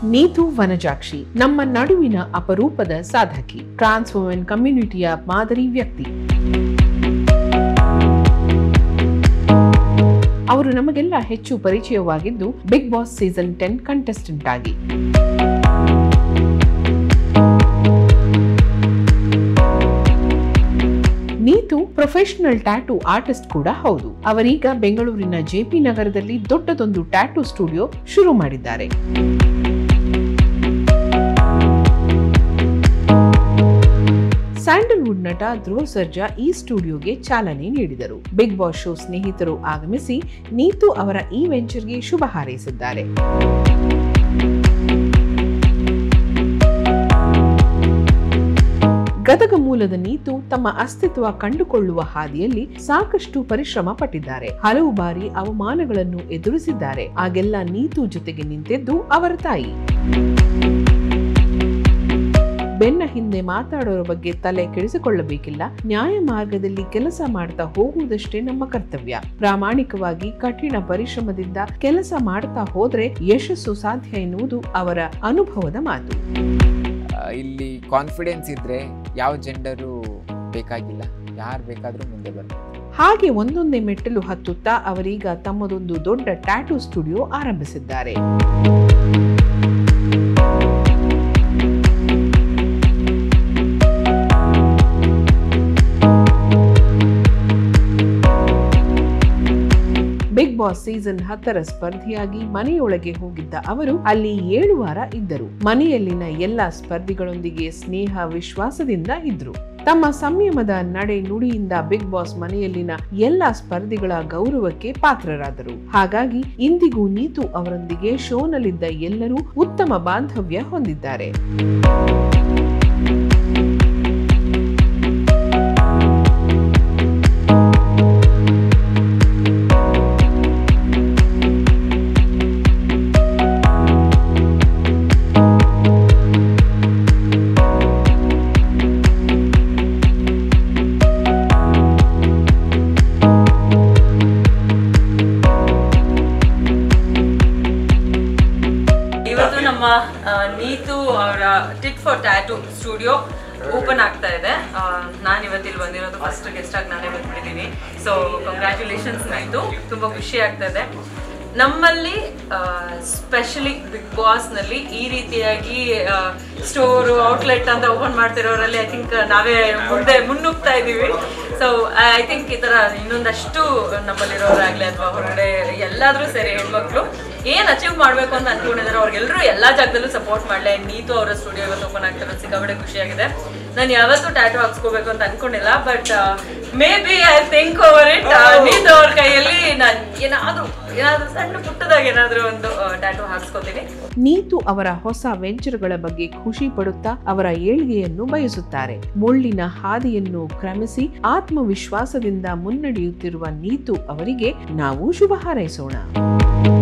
ನೀತು ವನಜಾಕ್ಷಿ ನಮ್ಮ ನಡುವಿನ ಅಪರೂಪದ ಸಾಧಕಿ, ಟ್ರಾನ್ಸ್ ವುಮೆನ್ ಕಮ್ಯುನಿಟಿಯ ಮಾದರಿ ವ್ಯಕ್ತಿ. ಅವರು ನಮಗೆಲ್ಲ ಹೆಚ್ಚು ಪರಿಚಯವಾಗಿದ್ದು ಬಿಗ್ ಬಾಸ್ ಸೀಸನ್ 10 ಕಂಟೆಸ್ಟೆಂಟ್ ಆಗಿ. ನೀತು ಪ್ರೊಫೆಷನಲ್ ಟ್ಯಾಟೂ ಆರ್ಟಿಸ್ಟ್ ಕೂಡ ಹೌದು. ಅವರೀಗ ಬೆಂಗಳೂರಿನ ಜೆಪಿ ನಗರದಲ್ಲಿ ದೊಡ್ಡದೊಂದು ಟ್ಯಾಟೂ ಸ್ಟುಡಿಯೋ ಶುರು ಮಾಡಿದ್ದಾರೆ. ಸ್ಯಾಂಡಲ್ವುಡ್ ನಟ ಧ್ರುವ ಸರ್ಜಾ ಈ ಸ್ಟುಡಿಯೋಗೆ ಚಾಲನೆ ನೀಡಿದರು. ಬಿಗ್ ಬಾಸ್ ಶೋ ಸ್ನೇಹಿತರು ಆಗಮಿಸಿ ನೀತು ಅವರ ಈ ವೆಂಚರ್ಗೆ ಶುಭ ಹಾರೈಸಿದ್ದಾರೆ. ಗದಗ ಮೂಲದ ನೀತು ತಮ್ಮ ಅಸ್ತಿತ್ವ ಕಂಡುಕೊಳ್ಳುವ ಹಾದಿಯಲ್ಲಿ ಸಾಕಷ್ಟು ಪರಿಶ್ರಮ ಪಟ್ಟಿದ್ದಾರೆ. ಹಲವು ಬಾರಿ ಅವಮಾನಗಳನ್ನು ಎದುರಿಸಿದ್ದಾರೆ. ಆಗೆಲ್ಲ ನೀತು ಜೊತೆಗೆ ನಿಂತಿದ್ದು ಅವರ ತಾಯಿ. ಬೆನ್ನ ಹಿಂದೆ ಮಾತಾಡೋರ ಬಗ್ಗೆ ತಲೆ ಕೆಡಿಸಿಕೊಳ್ಳಬೇಕಿಲ್ಲ. ನ್ಯಾಯ ಮಾರ್ಗದಲ್ಲಿ ಕೆಲಸ ಮಾಡ್ತಾ ಹೋಗುವುದಷ್ಟೇ ನಮ್ಮ ಕರ್ತವ್ಯ. ಪ್ರಾಮಾಣಿಕವಾಗಿ ಕಠಿಣ ಪರಿಶ್ರಮದಿಂದ ಕೆಲಸ ಮಾಡ್ತಾ ಹೋದ್ರೆ ಯಶಸ್ಸು ಸಾಧ್ಯ ಎನ್ನುವುದು ಅವರ ಅನುಭವದ ಮಾತು. ಇಲ್ಲಿ ಕಾನ್ಫಿಡೆನ್ಸ್ ಇದ್ರೆ ಯಾವ ಜೆಂಡರು ಬೇಕಾಗಿಲ್ಲ, ಯಾರು ಬೇಕಾದ್ರೂ ಮುಂದೆ ಬರ್ತಾರೆ. ಹಾಗೆ ಒಂದೊಂದೇ ಮೆಟ್ಟಲು ಹತ್ತುತ್ತಾ ಅವರೀಗ ತಮ್ಮದೊಂದು ದೊಡ್ಡ ಟ್ಯಾಟೂ ಸ್ಟುಡಿಯೋ ಆರಂಭಿಸಿದ್ದಾರೆ. ಬಿಗ್ ಬಾಸ್ ಸೀಸನ್ 10ರ ಸ್ಪರ್ಧಿಯಾಗಿ ಮನೆಯೊಳಗೆ ಹೋಗಿದ್ದ ಅವರು ಅಲ್ಲಿ 7 ವಾರ ಇದ್ದರು. ಮನೆಯಲ್ಲಿನ ಎಲ್ಲಾ ಸ್ಪರ್ಧಿಗಳೊಂದಿಗೆ ಸ್ನೇಹ ವಿಶ್ವಾಸದಿಂದ ಇದ್ರು. ತಮ್ಮ ಸಂಯಮದ ನಡೆ ನುಡಿಯಿಂದ ಬಿಗ್ ಬಾಸ್ ಮನೆಯಲ್ಲಿನ ಎಲ್ಲಾ ಸ್ಪರ್ಧಿಗಳ ಗೌರವಕ್ಕೆ ಪಾತ್ರರಾದರು. ಹಾಗಾಗಿ ಇಂದಿಗೂ ನೀತು ಅವರೊಂದಿಗೆ ಶೋನಲ್ಲಿದ್ದ ಎಲ್ಲರೂ ಉತ್ತಮ ಬಾಂಧವ್ಯ ಹೊಂದಿದ್ದಾರೆ. ನೀತು ಅವರ tit for tattoo studio open ಆಗ್ತಾ ಇದೆ. ನಾನು ಇವತ್ತಿಲ್ಲಿ ಬಂದಿರೋದು ಫಸ್ಟ್ ಗೆಸ್ಟ್ ಆಗಿ ನಾನೇ ಬಂದ್ಬಿಟ್ಟಿದ್ದೀನಿ. ಸೊ ಕಂಗ್ರ್ಯಾಚುಲೇಷನ್ಸ್ ನೀತು, ತುಂಬ ಖುಷಿ ಆಗ್ತಾ ಇದೆ. ನಮ್ಮಲ್ಲಿ ಸ್ಪೆಷಲಿ ಬಿಗ್ ಬಾಸ್ನಲ್ಲಿ ಈ ರೀತಿಯಾಗಿ ಸ್ಟೋರು ಔಟ್ಲೆಟ್ ಅಂತ ಓಪನ್ ಮಾಡ್ತಿರೋರಲ್ಲಿ ಐ ಥಿಂಕ್ ನಾವೇ ಮುನ್ನುಗ್ತಾ ಇದ್ದೀವಿ. ಸೊ ಐ ಥಿಂಕ್ ಈ ಥರ ಇನ್ನೊಂದಷ್ಟು ನಮ್ಮಲ್ಲಿರೋರಾಗಲಿ ಅಥವಾ ಹೊರಗಡೆ ಎಲ್ಲಾದರೂ ಸರಿ ಹೆಣ್ಮಕ್ಳು ಏನು ಅಚೀವ್ ಮಾಡಬೇಕು ಅಂತ ಅನ್ಕೊಂಡಿದ್ದಾರೆ ಅವ್ರಿಗೆಲ್ಲರೂ ಎಲ್ಲ ಜಾಗದಲ್ಲೂ ಸಪೋರ್ಟ್ ಮಾಡಲಿ. ನೀತು ಅವರ ಸ್ಟುಡಿಯೋ ಇವತ್ತು ಓಪನ್ ಆಗ್ತಿರೋದು ಸಿಕ್ಕಾಪಟ್ಟೆ ಖುಷಿಯಾಗಿದೆ. ನಾನು ಯಾವತ್ತೂ ಟ್ಯಾಟೂ ಹಾಕ್ಸ್ಕೋಬೇಕು ಅಂತ ಅನ್ಕೊಂಡಿಲ್ಲ, but maybe I think over it. Neetu ಅವ್ರ ಕೈಯಲ್ಲಿ ನಾನು ಏನಾದರೂ ಸಣ್ಣ ಪುಟ್ಟದಾಗ ಏನಾದರೂ ಒಂದು ಟ್ಯಾಟೂ ಹಾಕ್ಸ್ಕೋತೀನಿ. ನೀತು ಅವರ ಹೊಸ ವೆಂಚರ್ಗಳ ಬಗ್ಗೆ ಖುಷಿ ಪಡುತ್ತಾ ಅವರ ಏಳ್ಗೆಯನ್ನು ಬಯಸುತ್ತಾರೆ. ಮುಳ್ಳಿನ ಹಾದಿಯನ್ನು ಕ್ರಮಿಸಿ ಆತ್ಮವಿಶ್ವಾಸದಿಂದ ಮುನ್ನಡೆಯುತ್ತಿರುವ ನೀತು ಅವರಿಗೆ ನಾವು ಶುಭ ಹಾರೈಸೋಣ.